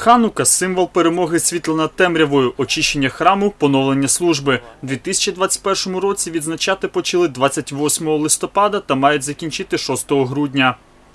Ханука – символ перемоги світла над темрявою, очищення храму, поновлення служби. У 2021 році відзначати почали 28 листопада та мають закінчити 6 грудня.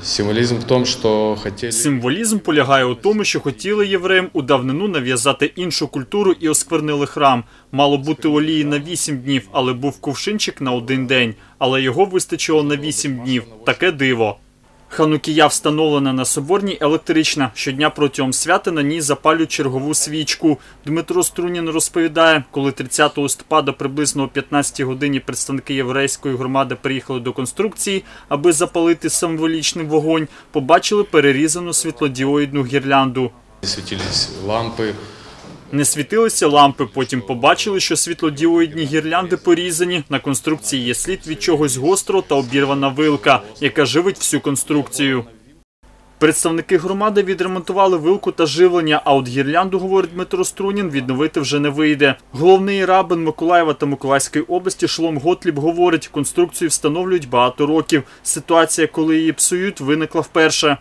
Символізм полягає у тому, що хотіли євреям у давнину нав'язати іншу культуру і осквернили храм. Мало бути олії на 8 днів, але був кувшинчик на 1 день. Але його вистачило на 8 днів. Таке диво. Ханукія встановлена на Соборній електрична. Щодня протягом свята на ній запалюють чергову свічку. Дмитро Струнін розповідає, коли 30 листопада приблизно о 15 годині представники єврейської громади приїхали до конструкції, аби запалити символічний вогонь, побачили перерізану світлодіоїдну гірлянду. Світились лампи. Не світилися лампи, потім побачили, що світлодіоїдні гірлянди порізані. На конструкції є слід від чогось гострого та обірвана вилка, яка живить всю конструкцію. Представники громади відремонтували вилку та живлення, а от гірлянду, говорить Дмитро Струнін, відновити вже не вийде. Головний рабин Миколаєва та Миколаївської області Шлом Готліб говорить, конструкцію встановлюють багато років. Ситуація, коли її псують, виникла вперше.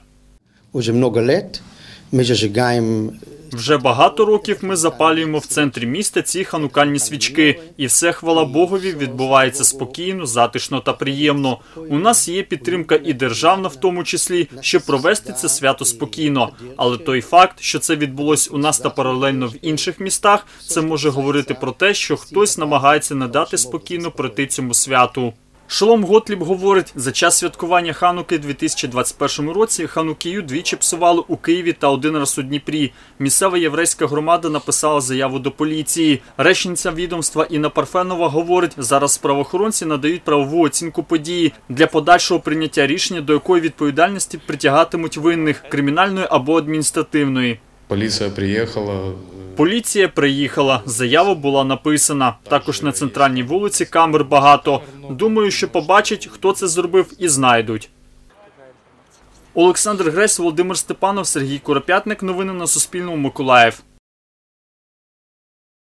Вже багато років ми запалюємо в центрі міста ці ханукальні свічки. І все, хвала Богові, відбувається спокійно, затишно та приємно. У нас є підтримка і державна в тому числі, щоб провести це свято спокійно. Але той факт, що це відбулось у нас та паралельно в інших містах, це може говорити про те, що хтось намагається не дати спокійно пройти цьому святу. Шлом Готліб говорить, за час святкування Хануки у 2021 році Ханукію двічі псували у Києві та 1 раз у Дніпрі. Місцева єврейська громада написала заяву до поліції. Речниця відомства Інна Парфенова говорить, зараз правоохоронці надають правову оцінку події для подальшого прийняття рішення, до якої відповідальності притягатимуть винних – кримінальної або адміністративної. Поліція приїхала, заява була написана. Також на центральній вулиці камер багато. Думаю, що побачать, хто це зробив, і знайдуть. Олександр Гресь, Володимир Степанов, Сергій Куропятник. Новини на Суспільному. Миколаїв.